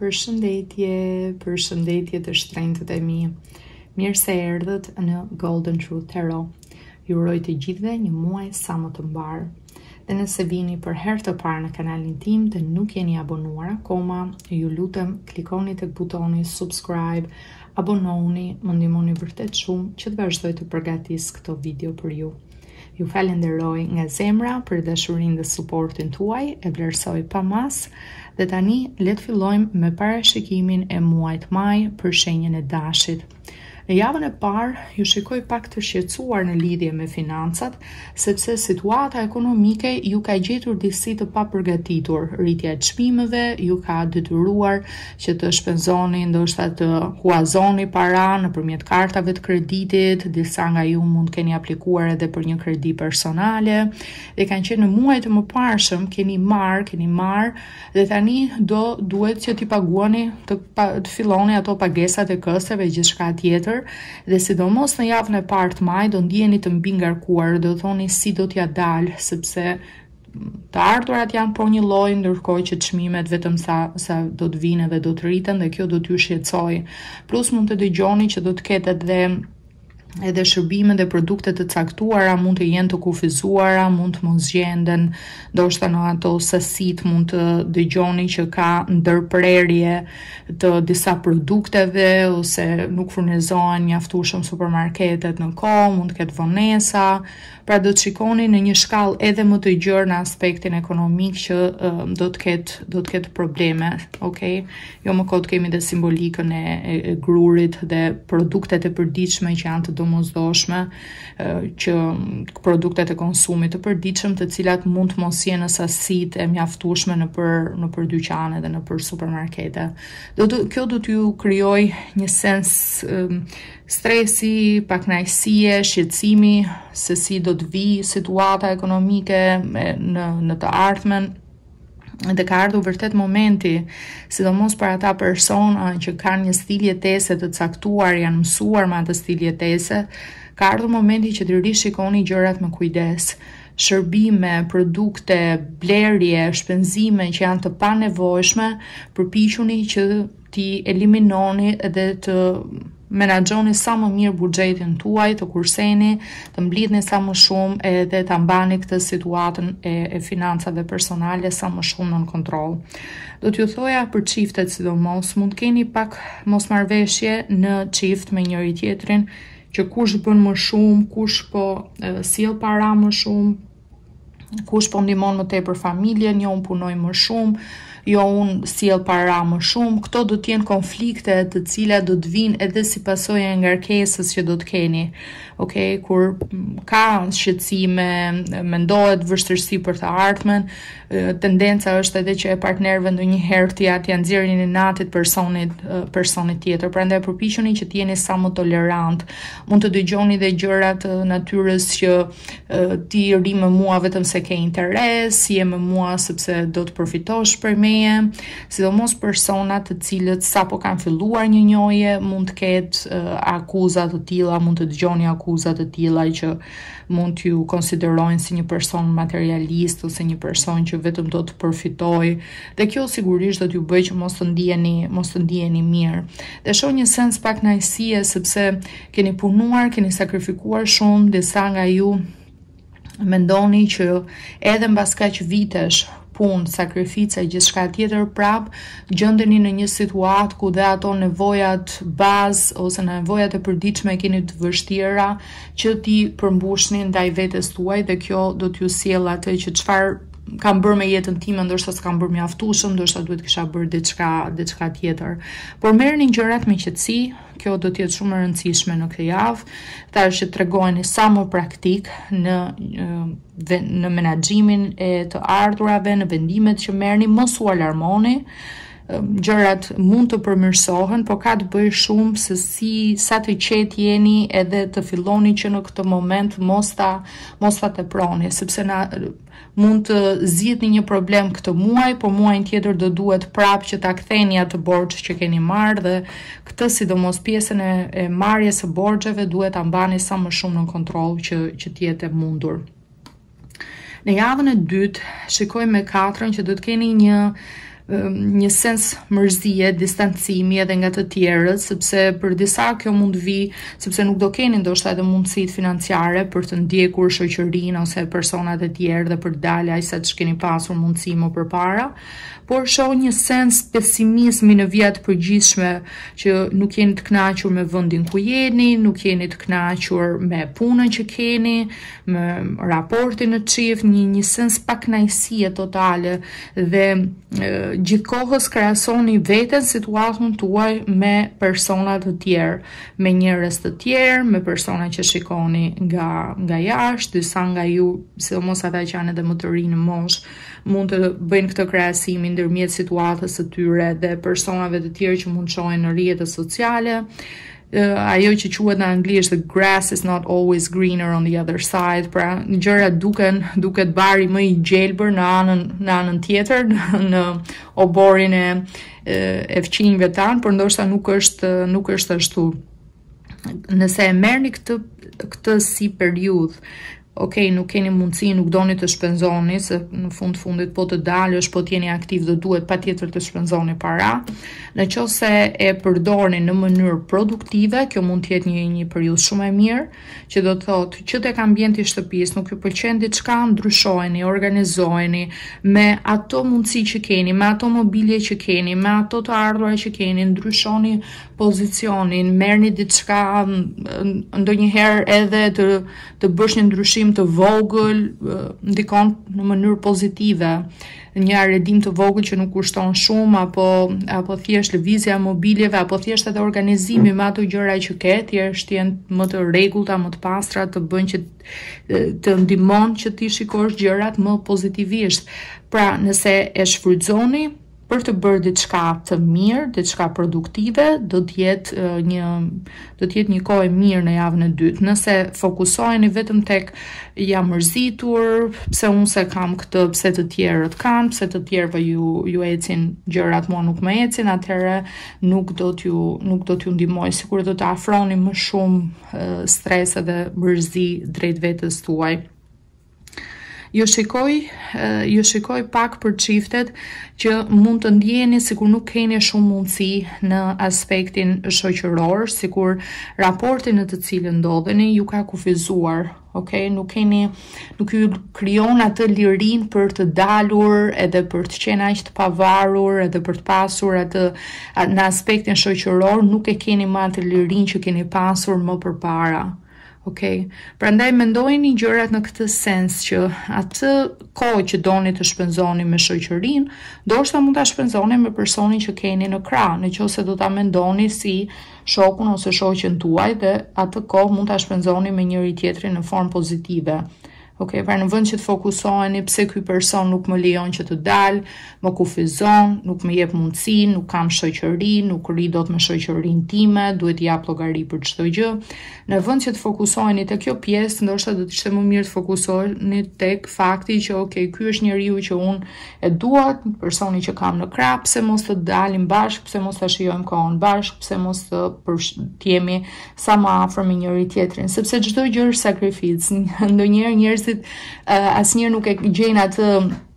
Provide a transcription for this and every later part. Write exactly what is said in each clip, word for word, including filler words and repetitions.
Përshëndetje, përshëndetje të shtrenjtët e mi. Mirë se erdhët në Golden Truth Tarot. Ju uroj të gjithëve një muaj sa më të mbarë. Dhe nëse vini për herë të parë në kanalin tim dhe nuk jeni abonuar akoma, ju lutem klikoni tek butoni subscribe, abononi, më ndihmoni vërtet shumë që të vazhdoj të përgatis këto video për ju. Ju falenderoj nga zemra për dashurinë dhe suportin tuaj, e vlerësoj pa mas. Dhe tani le të fillojmë me parashikimin e muajit maj për shenjën e Dashit. Në javën e parë ju shikoj pak të shqetësuar në lidhje me financat, sepse situata ekonomike ju ka gjetur disi të papërgatitur. Rritja e çmimeve ju ka detyruar që të shpenzoni, ndoshta të huazoni para nëpërmjet kartave të kreditit. Disa nga ju mund keni aplikuar edhe për një kredi personale dhe kanë qenë në muaj të mëparshëm keni marr, keni marr dhe tani do duhet që t'i paguani të, të filloni ato pagesat e kësteve e gjithçka tjetër. Dhe sidomos në javën e parë të maj do ndjeni të mbi ngarkuar, do thoni si do t'ja dalë, sepse të ardhurat janë po një lloj, ndërkohë që çmimet vetëm sa sa do të vinë dhe do të rriten dhe kjo do t'ju shqetësoj. Plus mund të dëgjoni që do të ketë edhe edhe shërbime dhe produkte të caktuara mund të jenë të kufizuara, mund të mos gjenden, ndoshta në ato sasit mund të dëgjoni që ka ndërprerje të disa produkteve ose nuk furnizohen mjaftueshëm supermarketet në kohë, mund të ketë vonesa. Pra do të shikoni në një shkallë edhe më të gjerë në aspektin ekonomik që uh, do të ketë do të ketë probleme, okay? Jo më kot kemi dhe simbolikën e, e, e grurit dhe produktet e përditshme që janë të domosdoshme, uh, që produktet e konsumit të përditshëm, të cilat mund të mos jenë në sasitë e mjaftueshme në për në për dyqane dhe në për supermarkete. Do të, kjo do t'ju krijoj një sens um, stresi, pakënaqësie, shqetësimi se si do të vi situata ekonomike në në të ardhmen. Dhe ka ardhur vërtet momenti, sidomos për ata persona që kanë një stil jetese të caktuar, janë mësuar me atë stil jetese, ka ardhur momenti që të rishikoni gjërat me kujdes. Shërbime, produkte, blerje, shpenzime që janë të panevojshme, përpiquni që ti eliminoni dhe të menaxhoni sa më mirë buxhetin tuaj, të kurseni, të mblidhni sa më shumë edhe ta mbani këtë situatën e, e financave personale sa më shumë nën kontroll. Do t'ju thoja për çiftet sidomos, mund keni pak mosmarrveshje në çift me njëri tjetrin, që kush bën më shumë, kush po e, sjell para më shumë, kush po ndihmon më tepër familjen, jo unë punoj më shumë, jo unë sjell para më shumë. Këto do t'jenë konflikte të cilat do të vinë edhe si pasojë e ngarkesës që do të keni. Okay, kur ka shqetësime, mendohet vështirësi për të ardhmen, tendenca është edhe që e partnerëve ndonjëherë t'ia t'ia nxjerrin inatit personit personit tjetër. Prandaj përpiquni që t'jeni sa më tolerant. Mund të dëgjoni dhe gjëra të natyrës që ti rri me mua vetëm se ke interes, je me mua sepse do të përfitosh për meje, sidomos persona të cilët sapo kanë filluar një njohje, mund të ketë uh, akuza të tilla, mund të dëgjoni akuza të tilla që mund t'ju konsiderojnë si një person materialist ose një person që vetëm do të përfitojë. Dhe kjo sigurisht do t'ju bëjë që mos të ndiheni, mos të ndiheni mirë. Dhe shoh një sens pakënaqësie sepse keni punuar, keni sakrifikuar shumë, disa nga ju mendoni që edhe mbas kaq vitesh punë, sakrifica e gjithçka tjetër prap, gjendeni në një situatë ku dhe ato nevojat bazë ose nevojat e përditshme keni të vështira që ti përmbushni ndaj vetes tuaj dhe kjo do t'ju sjellë atë që çfarë kam bërë me jetën time, ndoshta s'kam bërë mjaftueshëm, ndoshta duhet kisha bërë diçka diçka tjetër. Por merrni gjërat me qetësi, kjo do të jetë shumë e rëndësishme në këtë javë. Tash që tregojeni sa më praktik në në menaxhimin e të ardhurave, në vendimet që merrni, mos u alarmoni. Gjërat mund të përmirësohen, por ka të bëjë shumë se si sa të qetë jeni edhe të filloni që në këtë moment mos ta mos ta teproni, sepse na mund të zgjidhni një problem këtë muaj, por muajin tjetër do duhet prapë që ta ktheni atë borxh që keni marrë dhe këtë sidomos pjesën e, e marrjes së borxheve duhet ta mbani sa më shumë në kontroll që që të jetë e mundur. Në javën e dytë shikoj me katrën që do të keni një një sens mërzie, distancimi edhe nga të tjerët, sepse për disa kjo mund vi, sepse nuk do keni ndoshta edhe mundësitë financiare për të ndjekur shoqërinë ose personat e tjerë dhe për të dalë aq sa të keni pasur mundësi më përpara, por shoh një sens pesimizmi në vija të përgjithshme që nuk jeni të kënaqur me vendin ku jeni, nuk jeni të kënaqur me punën që keni, me raportin në çift, një një sens pakënaqësie totale dhe gjithkohës krahasoni veten situatën tuaj me persona të tjerë, me njerëz të tjerë, me persona që shikoni nga nga jashtë, disa nga ju, sidomos ata që janë edhe më të rinë në moshë, mund të bëjnë këtë krahasim ndërmjet situatës së tyre dhe personave të tjerë që mund të shohin në rrjetet sociale. Uh, ajo që quhet në anglisht the grass is not always greener on the other side, pra gjërat duken duket bari më i gjelbër në anën në anën tjetër, në oborin e e fqinjve tan, por ndoshta nuk është nuk është ashtu. Nëse e merrni këtë këtë si periudhë, okej, nuk keni mundësi, nuk doni të shpenzoni, se në fund fundit po të dalësh, po t'jeni aktiv dhe duhet patjetër të shpenzoni para. Në qoftë se e përdorni në mënyrë produktive, kjo mund të jetë një një periudhë shumë e mirë, që do të thotë që tek ambienti i shtëpisë nuk ju pëlqen diçka, ndryshojeni, organizojeni me ato mundësi që keni, me ato mobilje që keni, me ato të ardhura që keni, ndryshoni pozicionin, merrni diçka, ndonjëherë edhe të të bësh një ndryshim të vogël, ndikon në mënyrë pozitive, një arredim të vogël që nuk kushton shumë, apo apo thjesht lëvizja e mobiljeve, apo thjesht edhe organizimi me ato gjëra që ke, thjesht jenë më të rregullta, më të pastra, të bëjnë që të ndihmon që ti shikosh gjërat më pozitivisht. Pra, nëse e shfrytëzoni për të bërë diçka të mirë, diçka produktive, do të jetë uh, një do të jetë një kohë e mirë në javën e dytë. Nëse fokusoheni vetëm tek jam mërzitur, pse unë se kam këtë, pse të tjerët kanë, pse të tjerëve ju ju ecin gjërat, mua nuk më ecin, atëherë nuk do t'ju nuk do t'ju ndihmoj, sikur do të afroni më shumë uh, stres edhe mërzi drejt vetes tuaj. Ju shikoj, ju shikoj pak për çiftet që mund të ndjeni sikur nuk keni shumë mundësi në aspektin shoqëror, sikur raporti në të cilën ndodheni ju ka kufizuar, okay? Nuk keni, nuk ju krijon atë lirinë për të dalur, edhe për të qenë aq të pavarur, edhe për të pasur atë në aspektin shoqëror, nuk e keni më atë lirinë që keni pasur më përpara. Okej, okay. Prandaj mendojeni gjërat në këtë sens që atë kohë që doni të shpenzoni me shoqërinë, ndoshta mund ta shpenzoni me personin që keni në krah, nëse do ta mendoni si shokun ose shoqen tuaj, dhe atë kohë mund ta shpenzoni me njëri tjetrin në formë pozitive. Ok, pra në vend që të fokusoheni pse ky person nuk më lejon që të dal, më kufizon, nuk më jep mundësi, nuk kam shoqëri, nuk rri dot me shoqërinë time, duhet jap llogari për çdo gjë. Në vend që të fokusoheni te kjo pjesë, ndoshta do të ishte më mirë të fokusoheni tek fakti që ok, ky është njeriu që unë e dua, personi që kam në krah, pse mos të dalim bashkë, pse mos ta shijojmë kohën bashkë, pse mos të të jemi sa më afër me njëri tjetrin, sepse çdo gjë është sakrificë. Ndonjëherë njerëzit Uh, asnjë nuk e gjejnë atë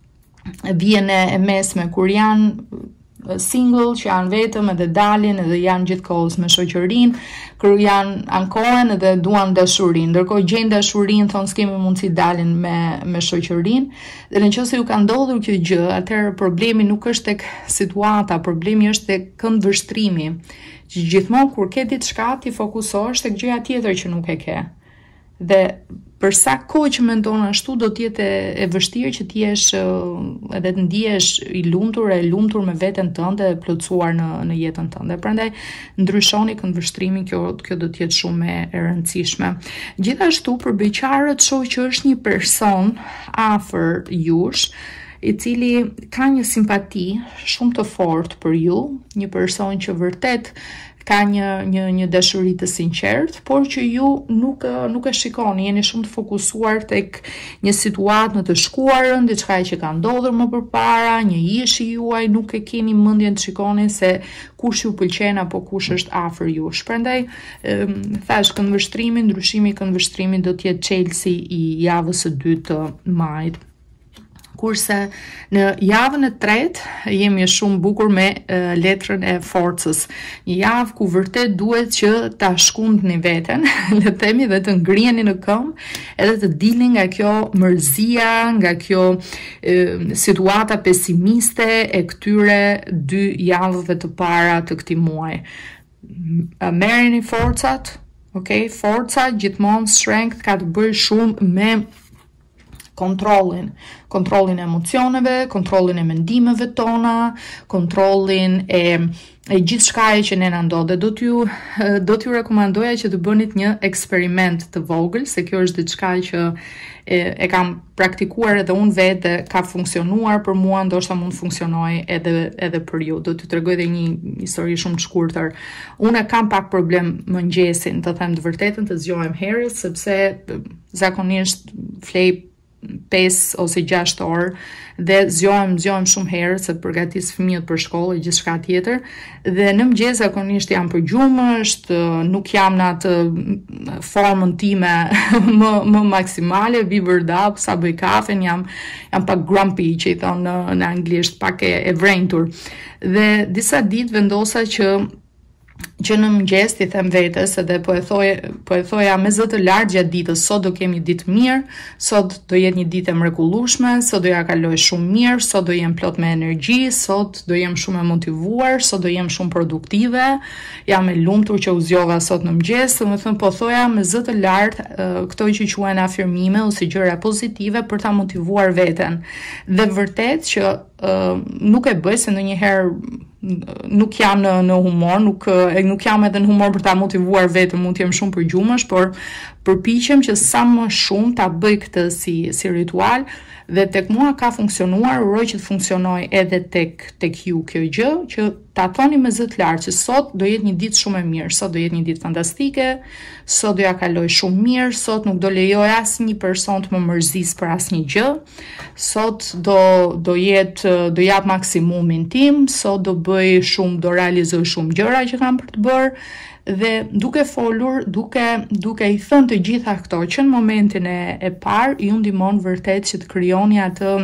vijën e mesme kur janë single, që janë vetëm edhe dalin edhe janë gjithkohës me shoqërinë, kur janë ankohen edhe duan dashurinë, ndërkohë gjejnë dashurinë, thonë s'kemi mundësi dalin me me shoqërinë. Dhe nëse ju ka ndodhur kjo gjë, atëherë problemi nuk është tek situata, problemi është tek këndvështrimi. Që gjithmonë kur ke diçka ti fokusohesh tek gjëja tjetër që nuk e ke. Dhe për sa kohë që mendon ashtu, do të jetë e vështirë që ti jesh edhe të ndihesh i lumtur, e lumtur me veten tënde, e plotësuar në në jetën tënde. Prandaj ndryshoni këndvështrimin, kjo kjo do të jetë shumë e rëndësishme. Gjithashtu për beqarët shoh që është një person afër jush, i cili ka një simpati shumë të fortë për ju, një person që vërtet ka një një një dashuri të sinqertë, por që ju nuk nuk e shikoni, jeni shumë të fokusuar tek një situatë në të shkuarën, diçka që ka ndodhur më përpara, një ish i juaj, nuk e keni mendjen të shikoni se kush ju pëlqen apo kush është afër jush. Prandaj, thash, këndvështrimi, ndryshimi i këndvështrimit do të jetë çelësi i javës së dytë të majit. Kurse në javën e tretë jemi shumë bukur me uh, letrën e forcës. Një javë ku vërtet duhet që ta shkundni veten, le të themi, dhe të ngriheni në këmbë, edhe të dilni nga kjo mërzia, nga kjo uh, situata pesimiste e këtyre dy javëve të para të këtij muaji. Merrni forcat, okay? Forca gjithmonë, strength ka të bëjë shumë me kontrollin, kontrollin e emocioneve, kontrollin e mendimeve tona, kontrollin e, e gjithë shkaje që ne na ndodhe. Do t'ju, do t'ju rekomandoja që të bënit një eksperiment të vogël, se kjo është diçka që e, e kam praktikuar edhe unë vetë dhe ka funksionuar për mua, ndoshta mund funksionoj edhe, edhe për ju. Do t'ju tregoj edhe një histori shumë të shkurtër. Unë kam pak problem mëngjesin, të them të vërtetën, të zgjohem herët, sepse zakonisht flej pesë ose gjashtë orë dhe zgjohem, zgjohem shumë herë se përgatis fëmijët për shkollë e gjithçka tjetër, dhe në mëngjes zakonisht jam përgjumësht, nuk jam në atë formën time më, më maksimale, vi vërdap, sa bëj kafen, jam, jam pak grumpy që i thonë në, në anglisht, pak e, e vrentur. Dhe disa ditë vendosa që që në mëngjes ti them vetes, edhe po e thoj po e thoja me zë të lartë gjatë ditës, sot do kem një ditë mirë, sot do jetë një ditë e mrekullueshme, sot do ja kaloj shumë mirë, sot do jem plot me energji, sot do jem shumë e motivuar, sot do jem shumë produktive, jam e lumtur që u zgjova sot në mëngjes, domethënë po thoja me zë të lartë këto që quhen afirmime ose gjëra pozitive për ta motivuar veten. Dhe vërtet që uh, nuk e bëj se ndonjëherë nuk jam në, në humor, nuk, nuk jam edhe në humor për ta motivuar vetëm, mund të jem shumë përgjumësh, por përpiqem që sa më shumë ta bëj këtë si, si ritual, dhe tek mua ka funksionuar, uroj që të funksionoj edhe tek, tek ju kjo gjë, që ta thoni me zë të lartë që sot do jetë një ditë shumë e mirë, sot do jetë një ditë fantastike, sot do ja kaloj shumë mirë, sot nuk do lejoj asnjë person të më mërzis për asnjë gjë, sot do, do jetë, do jap maksimumin tim, sot do bëj shumë, do realizoj shumë gjëra që kam për të bërë, dhe duke folur, duke, duke i thënë të gjitha këto, që në momentin e, e parë, ju ndihmon vërtet që të krijoni atë,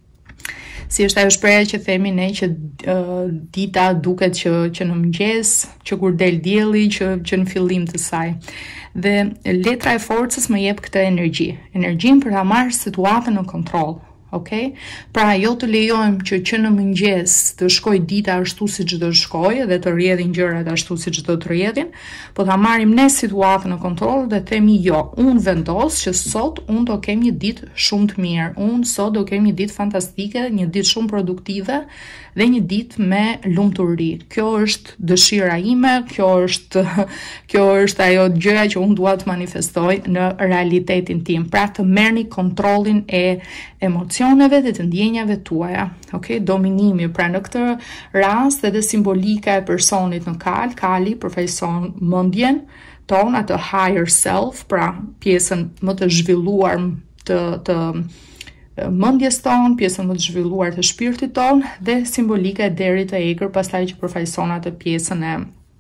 si është ajo shpreha që themi ne, që uh, dita duket që, që në mëngjes, që kur del dielli, që, që në fillim të saj. Dhe letra e forcës më jep këtë energji, energjin për ta marrë situatën në kontroll. Okay? Pra jo të lejojmë që që në mëngjes të shkoj dita ashtu si që do të shkoj dhe të rrjedhin gjërat ashtu si që do të rrjedhin, po ta marrim ne situatën në kontroll dhe themi jo, unë vendos që sot unë do kem një ditë shumë të mirë, unë sot do kem një ditë fantastike, një ditë shumë produktive dhe një ditë me lumturi. Kjo është dëshira ime, kjo është, kjo është ajo gjëja që unë dua të manifestoj në realitetin tim. Pra të merrni kontrollin e emocioneve dhe të ndjenjave tuaja. Okay? Dominimi, pra në këtë rast edhe simbolika e personit në kal, kali përfaqëson mendjen tonë, atë higher self, pra pjesën më të zhvilluar të, të mendjes tonë, pjesën më të zhvilluar të shpirtit tonë, dhe simbolika e derit të egër, pastaj që përfaqëson atë pjesën e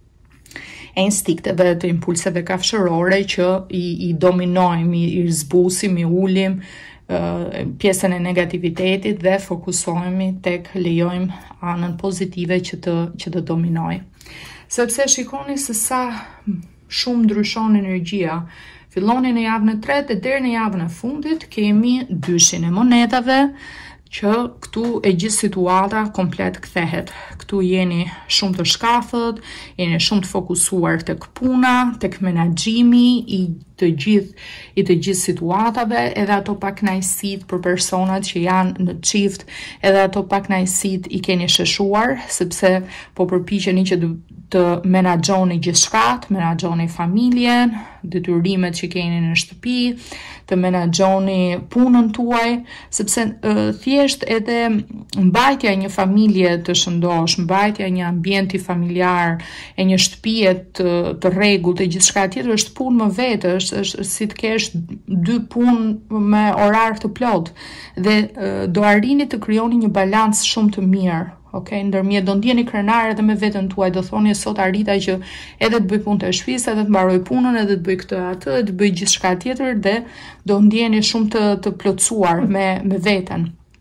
e instinkteve, të impulseve kafshërore që i, i dominojmë, i, i zbusim, i ulim uh, pjesën e negativitetit dhe fokusohemi tek lejojmë anën pozitive që të, që të dominoj. Sepse shikoni se sa shumë ndryshon energjia. Filloni në javën e tretë dhe deri në javën e fundit kemi dyshin e monedave, që këtu e gjithë situata komplet kthehet. Këtu jeni shumë të shkafët, jeni shumë të fokusuar tek puna, tek menaxhimi i të gjithë i të gjithë situatave, edhe ato pakënaqësitë për personat që janë në çift, edhe ato pakënaqësitë i keni sheshuar, sepse po përpiqeni që të menaxhoni gjithçka, të menaxhoni familjen, detyrimet që keni në shtëpi, të menaxhoni punën tuaj, sepse uh, thjesht edhe mbajtja e një familje të shëndosh, mbajtja e një ambienti familjar, e një shtëpie të, të rregullt, e gjithçka tjetër është punë më vetë, është, është si të kesh dy punë me orar të plot, dhe uh, do arrini të krijoni një balancë shumë të mirë. Okay, ndërmjet do ndjeni krenar edhe me veten tuaj, do thoni sot arrita që edhe të bëj punë të shtëpisë, edhe të mbaroj punën, edhe të bëj këtë atë, edhe të bëj gjithçka tjetër, dhe do ndjeni shumë të, të plotësuar me, me veten.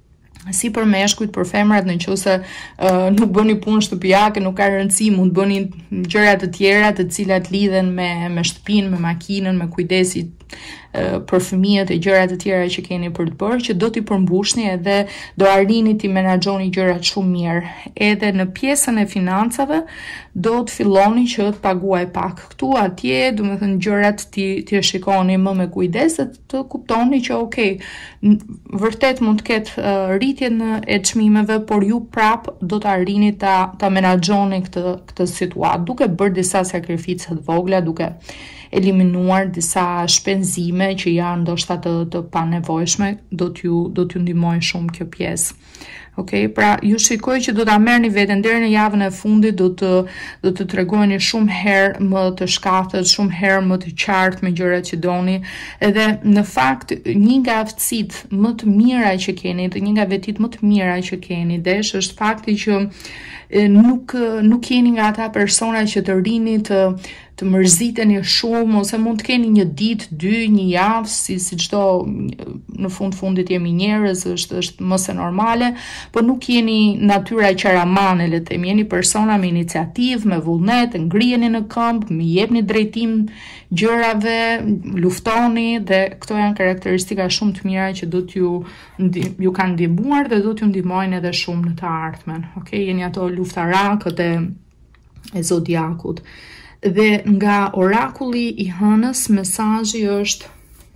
Si për meshkujt, për femrat, në qoftë se uh, nuk bëni punë shtëpiake, nuk ka rëndësi, mund të bëni gjëra të tjera të cilat lidhen me me shtëpinë, me makinën, me kujdesi uh, për fëmijët e gjëra të tjera që keni për të bërë, që do t'i përmbushni edhe do arrini t'i menaxhoni gjërat shumë mirë. Edhe në pjesën e financave do të filloni që të paguaj pak këtu atje, do të thënë gjërat ti ti shikoni më me kujdes dhe të kuptoni që okay, vërtet mund të ketë uh, rritjen e çmimeve, por ju prap do të arrini ta ta menaxhoni këtë këtë situatë, duke bërë disa sakrifice të vogla, duke eliminuar disa shpenzime që janë ndoshta të, të panevojshme, do t'ju do t'ju ndihmojë shumë kjo pjesë. Okej, okay, pra ju shikoj që do ta merrni veten deri në javën e fundit, do të do të tregoni shumë herë më të shkatët, shumë herë më të qartë me gjërat që doni, edhe në fakt një nga aftësitë më të mira që keni, një nga vetitë më të mira që keni desh është fakti që nuk nuk jeni nga ata persona që të rini të të mërziteni shumë, ose mund të keni një ditë, dy, një javë, si si çdo, në fund fundit jemi njerëz, është është më se normale, por nuk jeni natyra qaramane, le të themi, jeni persona me iniciativë, me vullnet, ngriheni në këmbë, më jepni drejtim gjërave, luftoni, dhe këto janë karakteristika shumë të mira që do t'ju ju kanë ndihmuar dhe do t'ju ndihmojnë edhe shumë në të ardhmen. Okej, jeni ato luftarakët e e zodiakut. Dhe nga orakulli i hënës, mesazhi është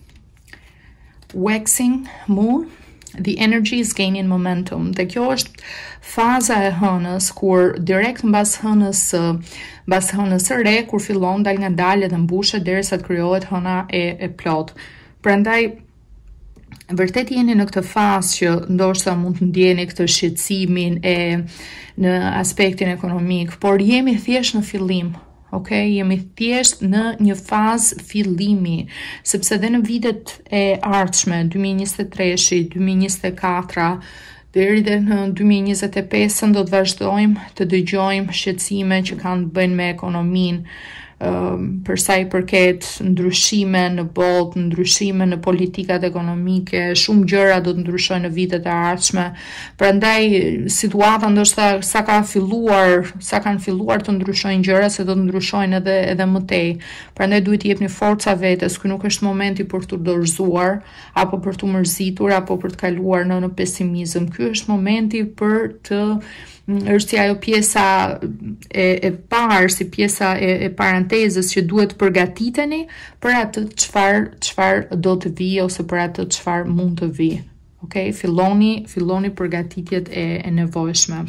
waxing moon, the energy is gaining momentum. Dhe kjo është faza e hënës, kur direkt mbas hënës mbas hënës së re, kur fillon dal nga dalë dhe mbushet derisa të krijohet hëna e, e plot. Prandaj vërtet jeni në këtë fazë që ndoshta mund të ndjeni këtë shqetësimin e në aspektin ekonomik, por jemi thjesht në fillim. Ok, jemi thjesht në një fazë fillimi, sepse dhe në vitet e ardhshme, dy mijë e njëzet e tre, dy mijë e njëzet e katër, deri dhe në dy mijë e njëzet e pesë do të vazhdojmë të dëgjojmë shqetësime që kanë të bëjnë me ekonominë, Uh, për sa i përket ndryshime në botë, ndryshime në politikat ekonomike, shumë gjëra do të ndryshojnë në vitet e ardhshme. Prandaj situata ndoshta sa ka filluar, sa kanë filluar të ndryshojnë gjëra, se do të ndryshojnë edhe edhe më tej. Prandaj duhet të jepni forca vetes, ky nuk është momenti për të dorëzuar, apo për të mërzitur, apo për të kaluar në, në pesimizëm. Ky është momenti për të është si ajo pjesa e, e parë, si pjesa e, e parantezës që duhet të përgatiteni për atë çfarë çfarë do të vijë, ose për atë çfarë mund të vijë. Okej, filloni filloni përgatitjet e, e nevojshme.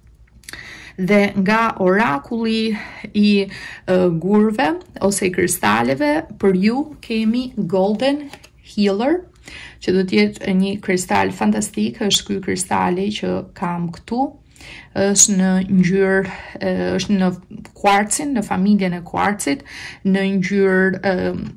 Dhe nga orakulli i uh, gurve ose i kristaleve, për ju kemi Golden Healer, që do të jetë një kristal fantastik. Është ky kristali që kam këtu. Është në ngjyrë, është në kuarcin, në familjen e kuarcit, në ngjyrë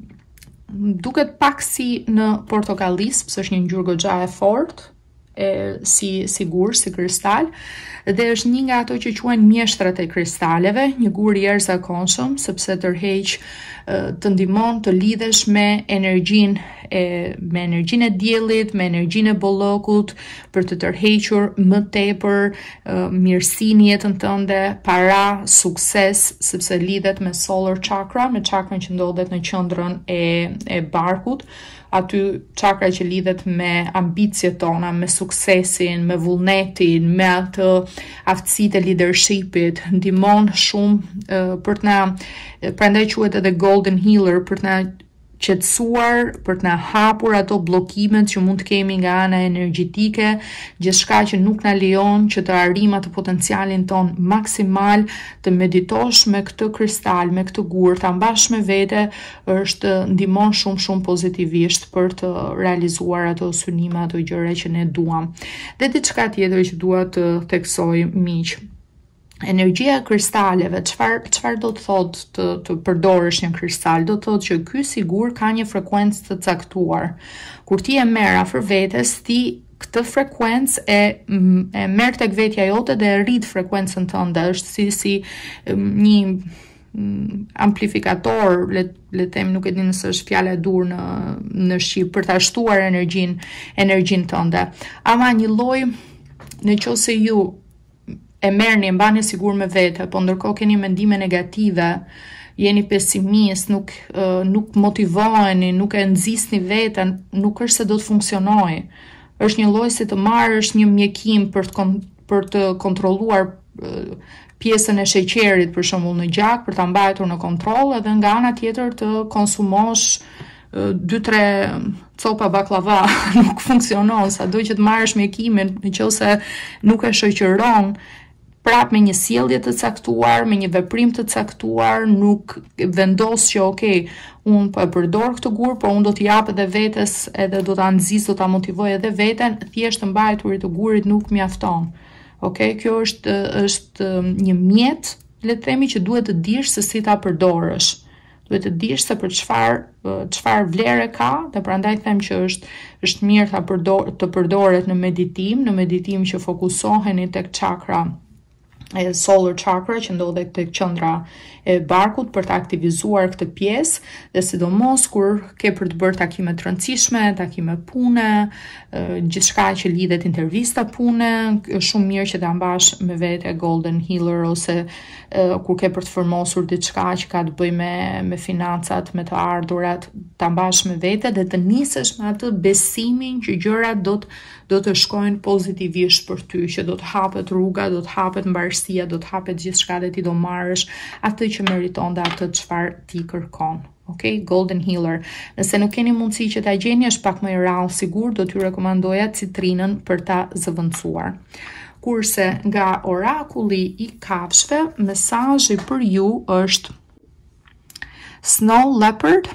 duket pak si në portokallis, pse është një ngjyrë goxha e fortë, e si si gur, si kristal, dhe është një nga ato që quhen mjeshtrat e kristaleve, një gur i jashtëzakonshëm, sepse tërheq, të ndihmon të lidhesh me energjinë e me energjinë e diellit, me energjinë e bollokut, për të tërhequr më tepër mirësinë në jetën tënde, para, sukses, sepse lidhet me solar chakra, me chakrën që ndodhet në qendrën e e barkut. Aty çakra që lidhet me ambicjet tona, me suksesin, me vullnetin, me atë aftësitë e leadershipit, ndihmon shumë uh, për të na, prandaj quhet edhe Golden Healer, për të na qetësuar, për të na hapur ato bllokimet që mund të kemi nga ana energjetike, gjithçka që nuk na lejon që të arrijmë atë potencialin ton maksimal. Të meditosh me këtë kristal, me këtë gur, ta mbash me vete, është ndihmon shumë shumë pozitivisht për të realizuar ato synime, ato gjëra që ne duam. Dhe diçka tjetër që dua të theksoj, miq, energjia e kristaleve, çfarë çfarë do të thotë të, të përdorësh një kristal? Do të thotë që ky sigur ka një frekuencë të caktuar. Kur ti e merr afër vetes, ti këtë frekuencë e, e merr tek vetja jote dhe e rrit frekuencën tënde. Është si si një amplifikator, le le të them, nuk e di nëse është fjala e dur në në shqip, për ta shtuar energjinë energjinë tënde. Ama një lloj në qoftë se ju e merrni e mbani sigur me vete, po ndërkohë keni mendime negative, jeni pesimist, nuk uh, nuk motivoheni, nuk e nxisni veten, nuk është se do të funksionojë. Është një lloj si të marrësh një mjekim për të kon për të kontrolluar uh, pjesën e sheqerit për shembull në gjak, për ta mbajtur në kontroll, edhe nga ana tjetër të konsumosh dy tre copa baklava. Nuk funksionon, sado që të marrësh mjekimin, nëse nuk e shoqëron prap me një sjellje të caktuar, me një veprim të caktuar, nuk vendos që okay, unë po e përdor këtë gur, por unë do t'i jap edhe vetes, edhe do ta nxis, do ta motivoj edhe veten, thjesht të mbajturit të gurit nuk mjafton. Okej, kjo është është një mjet, le të themi, që duhet të dish se si ta përdorësh. Duhet të dish se për çfarë çfarë vlere ka, dhe prandaj them që është është mirë ta përdor të përdoret në meditim, në meditim që fokusoheni tek chakra e solar chakra që ndodhet tek qendra e barkut për të aktivizuar këtë pjesë, dhe sidomos kur ke për të bërë takime të rëndësishme, takime pune, gjithçka që lidhet intervista pune, është shumë mirë që ta mbash me vete golden healer, ose kur ke për të formosur diçka që ka të bëjë me me financat, me të ardhurat, ta mbash me vete dhe të nisesh me atë besimin që gjërat do të do të shkojnë pozitivisht për ty, që do të hapet rruga, do të hapet mbarësia, do të hapet gjithçka dhe ti do marrësh atë që meriton dhe atë çfarë ti kërkon. Okay? Golden healer. Nëse nuk keni mundësi që ta gjeni, është pak më i rrallë sigur, do t'ju rekomandoja citrinën për ta zëvendësuar. Kurse nga orakulli i kafshëve, mesazhi për ju është Snow Leopard.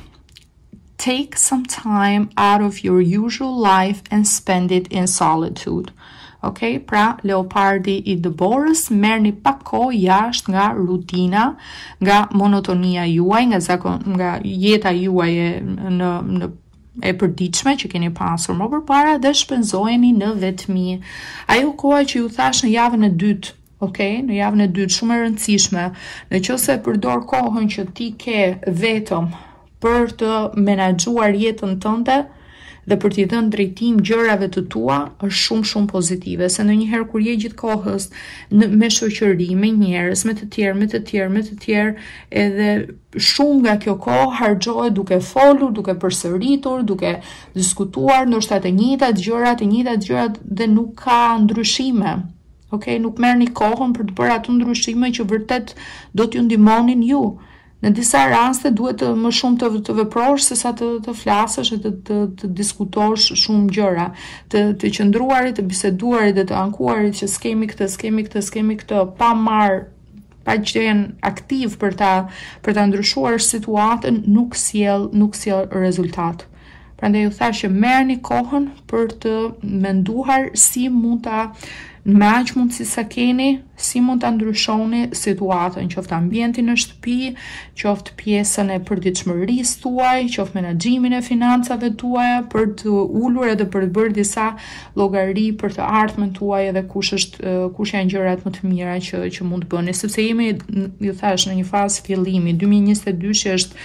Take some time out of your usual life and spend it in solitude. Okay? Pra, leopardi i dëborës, merrni pak kohë jashtë nga rutina, nga monotonia juaj, nga zakon, nga jeta juaj e, në në e përditshme që keni pasur më përpara, dhe shpenzojeni në vetmi. Ajo koha që ju thash në javën e dytë, okay? Në javën e dytë, shumë e rëndësishme, nëse përdor kohën që ti ke vetëm për të menaxhuar jetën tënde dhe për t'i dhënë drejtim gjërave të tua, është shumë shumë pozitive. Se ndonjëherë kur je gjithkohës në me shoqëri, me njerëz, me të tjerë, me të tjerë, me të tjerë, edhe shumë nga kjo kohë harxohet duke folur, duke përsëritur, duke diskutuar, ndoshta të njëjtat gjëra, të njëjtat gjëra dhe nuk ka ndryshime. Okej, nuk merrni kohën për të bërë ato ndryshime që vërtet do t'ju ndihmonin ju. Në disa raste duhet të më shumë të, të veprosh sesa të, të flasësh e të, të, të diskutosh shumë gjëra, të, të qëndruarit, të biseduarit dhe të ankuarit që skemi këtë, skemi këtë, skemi këtë, pa marrë, pa qenë aktiv për ta, për ta ndryshuar situatën, nuk sjell, nuk sjell rezultat. Prandaj ju thash që merrni kohën për të menduar si mund ta me aq mundësi sa keni, si mund ta ndryshoni situatën, qoftë ambientin në shtëpi, qoftë pjesën e përditshmërisë tuaj, qoftë menaxhimin e financave tuaja, për të ulur edhe për të bërë disa llogari për të ardhmen tuaj, edhe kush është kush janë gjërat më të mira që që mund të bëni, sepse jemi, ju thash, në një fazë fillimi. dy mijë e njëzet e dy është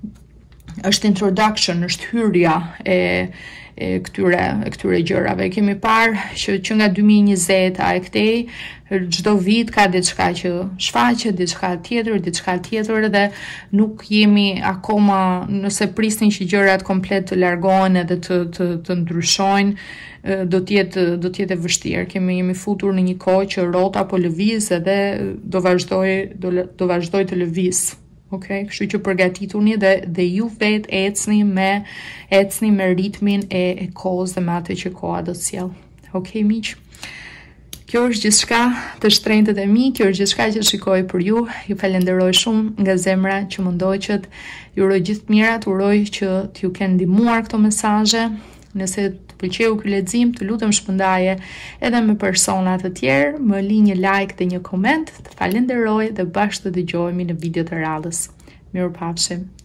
është introduction, është hyrja e e këtyre e këtyre gjërave. Kemi parë që që nga dy mijë e njëzet a e këtej çdo vit ka diçka që shfaqet, diçka tjetër, diçka tjetër, dhe nuk jemi akoma, nëse prisnin që gjërat komplet të largohen edhe të të, të ndryshojnë, do të jetë do të jetë e vështirë. Kemi jemi futur në një kohë që rrota po lëviz edhe do vazhdoj do, do vazhdoj të lëviz. Okay, kështu që përgatituni dhe dhe ju vet ecni me ecni me ritmin e, e kohës dhe me atë që koha do të sjell. Okay, miq. Kjo është gjithçka të shtrenjtët e mi, kjo është gjithçka që shikoj për ju. Ju falenderoj shumë nga zemra që më ndoqët. Ju uroj gjithë mirat, uroj që t'ju kenë ndihmuar këto mesazhe. Nëse të pëlqeu ky lexim, të lutem shpërndaje edhe me persona të tjerë, më li një like dhe një koment, të falenderoj dhe bashkë të dëgjohemi në video të radhës. Mirupafshim.